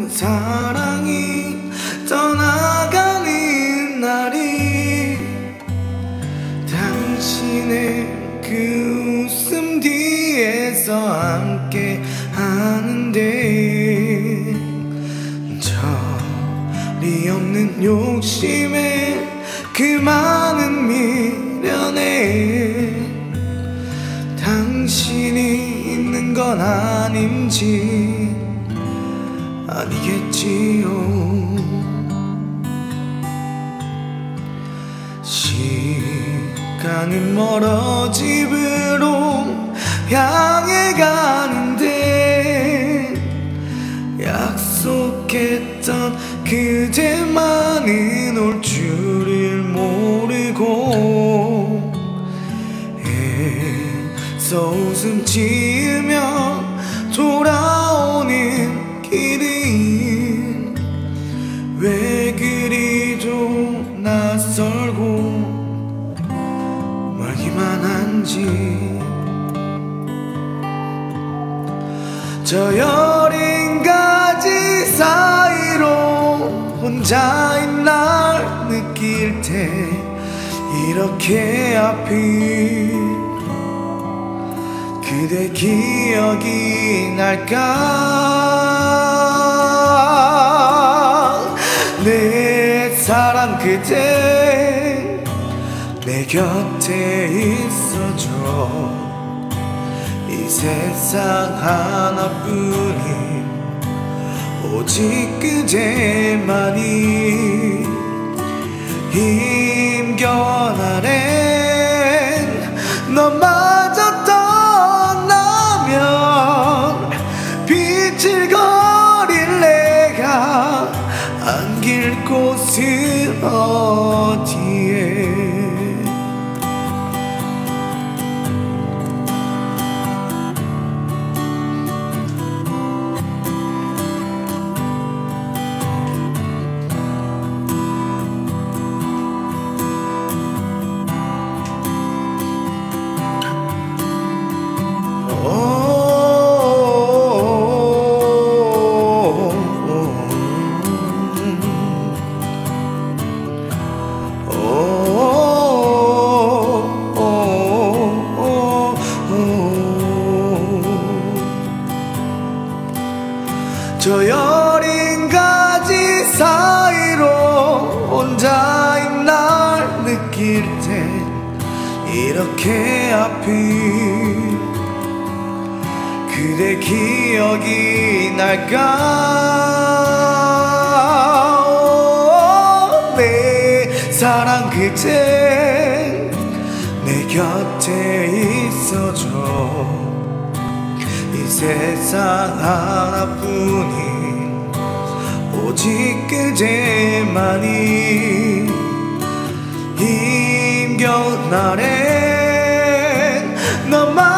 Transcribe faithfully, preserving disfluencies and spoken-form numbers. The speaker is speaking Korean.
사랑이 떠나가는 날이 당신의 그 웃음 뒤에서 함께 하는데 절이 없는 욕심에 그 많은 미련에 당신이 있는 건 아닌지 아니겠지요. 시간은 멀어 집으로 향해 가는데 약속했던 그대만은 올 줄을 모르고 애써 웃음 지으며 돌아오는 길은 왜 그리도 낯설고 멀기만 한지. 저 여린 가지 사이로 혼자인 날 느낄 때 이렇게 아픈 그대 기억이 날까. 내 사랑 그대 내 곁에 있어줘. 이 세상 하나뿐인 오직 그대만이. 힘겨운 날엔 너마저 떠나면 비틀거릴 내가 안길 곳은 어디에. 저 여린 가지 사이로 혼자인 날 느낄 땐 이렇게 아픈 그대 기억이 날까. 오, 내 사랑 그대 내 곁에 있어줘. 이 세상 하나뿐인 오직 그대만이. 힘겨운 날엔 너만